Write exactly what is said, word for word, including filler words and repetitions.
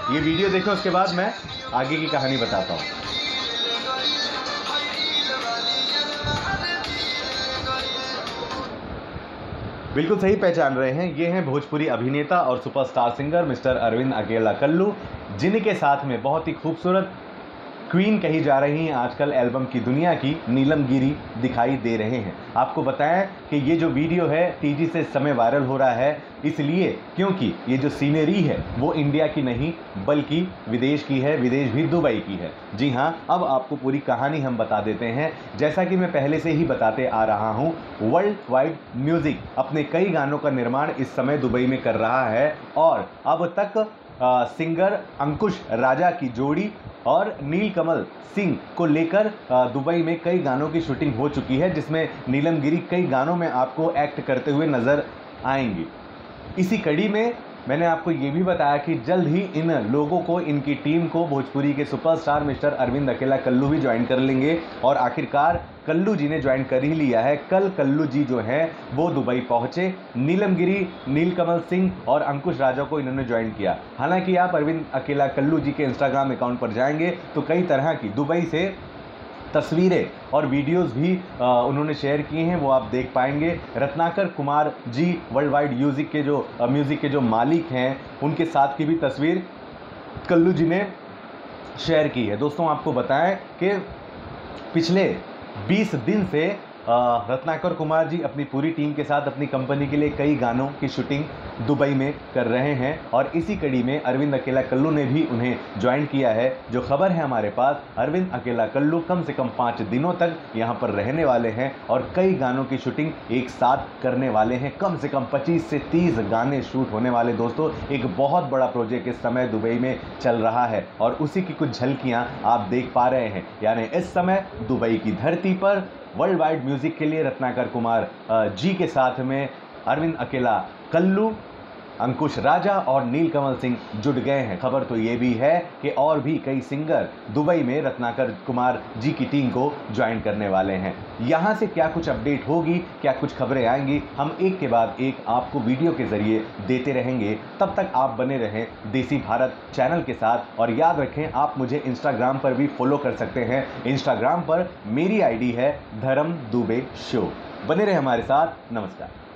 ये वीडियो देखें, उसके बाद मैं आगे की कहानी बताता हूँ। बिल्कुल सही पहचान रहे हैं, ये हैं भोजपुरी अभिनेता और सुपरस्टार सिंगर मिस्टर अरविंद अकेला कल्लू, जिनके साथ में बहुत ही खूबसूरत क्वीन कही जा रही हैं आजकल एल्बम की दुनिया की नीलम गिरी दिखाई दे रहे हैं। आपको बताएं कि ये जो वीडियो है तेजी से इस समय वायरल हो रहा है, इसलिए क्योंकि ये जो सीनरी है वो इंडिया की नहीं बल्कि विदेश की है, विदेश भी दुबई की है। जी हाँ, अब आपको पूरी कहानी हम बता देते हैं। जैसा कि मैं पहले से ही बताते आ रहा हूँ, वर्ल्ड वाइड म्यूजिक अपने कई गानों का निर्माण इस समय दुबई में कर रहा है और अब तक आ, सिंगर अंकुश राजा की जोड़ी और नीलकमल सिंह को लेकर दुबई में कई गानों की शूटिंग हो चुकी है, जिसमें नीलम गिरी कई गानों में आपको एक्ट करते हुए नजर आएंगी। इसी कड़ी में मैंने आपको ये भी बताया कि जल्द ही इन लोगों को, इनकी टीम को भोजपुरी के सुपरस्टार मिस्टर अरविंद अकेला कल्लू भी ज्वाइन कर लेंगे और आखिरकार कल्लू जी ने ज्वाइन कर ही लिया है। कल कल्लू जी जो हैं वो दुबई पहुंचे, नीलम गिरी, नीलकमल सिंह और अंकुश राजा को इन्होंने ज्वाइन किया। हालांकि आप अरविंद अकेला कल्लू जी के इंस्टाग्राम अकाउंट पर जाएंगे तो कई तरह की दुबई से तस्वीरें और वीडियोस भी आ, उन्होंने शेयर किए हैं, वो आप देख पाएंगे। Ratnakar Kumar ji world wide music के जो म्यूज़िक के जो मालिक हैं, उनके साथ की भी तस्वीर कल्लू जी ने शेयर की है। दोस्तों, आपको बताएं कि पिछले बीस दिन से रत्नाकर कुमार जी अपनी पूरी टीम के साथ अपनी कंपनी के लिए कई गानों की शूटिंग दुबई में कर रहे हैं और इसी कड़ी में अरविंद अकेला कल्लू ने भी उन्हें ज्वाइन किया है। जो खबर है हमारे पास, अरविंद अकेला कल्लू कम से कम पाँच दिनों तक यहां पर रहने वाले हैं और कई गानों की शूटिंग एक साथ करने वाले हैं। कम से कम पच्चीस से तीस गाने शूट होने वाले। दोस्तों, एक बहुत बड़ा प्रोजेक्ट इस समय दुबई में चल रहा है और उसी की कुछ झलकियाँ आप देख पा रहे हैं। यानी इस समय दुबई की धरती पर वर्ल्ड वाइड म्यूजिक के लिए रत्नाकर कुमार जी के साथ में अरविंद अकेला कल्लू, अंकुश राजा और नीलकमल सिंह जुड़ गए हैं। खबर तो ये भी है कि और भी कई सिंगर दुबई में रत्नाकर कुमार जी की टीम को ज्वाइन करने वाले हैं। यहाँ से क्या कुछ अपडेट होगी, क्या कुछ खबरें आएंगी, हम एक के बाद एक आपको वीडियो के जरिए देते रहेंगे। तब तक आप बने रहें देसी भारत चैनल के साथ और याद रखें, आप मुझे इंस्टाग्राम पर भी फॉलो कर सकते हैं। इंस्टाग्राम पर मेरी आई डी है धर्म दुबे शो। बने रहे हमारे साथ। नमस्कार।